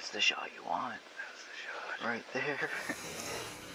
the shot you want. That's the shot. Right there.